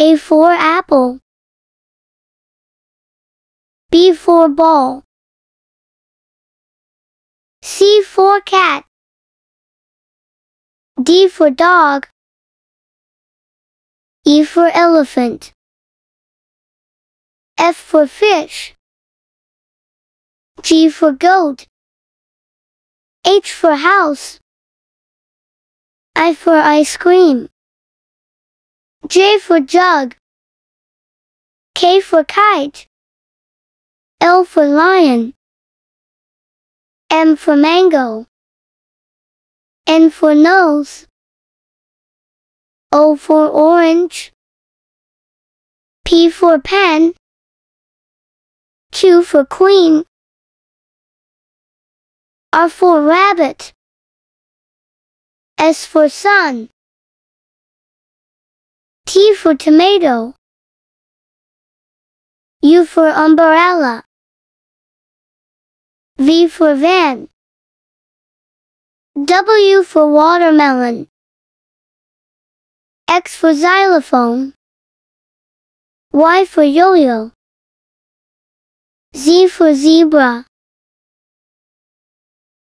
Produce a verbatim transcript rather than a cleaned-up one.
A for apple. B for ball. C for cat. D for dog. E for elephant. F for fish. G for goat. H for house. I for ice cream. J for jug. K for kite. L for lion. M for mango. N for nose. O for orange. P for pen. Q for queen. R for rabbit. S for sun. T for tomato. U for umbrella. V for van. W for watermelon. X for xylophone. Y for yo-yo. Z for zebra.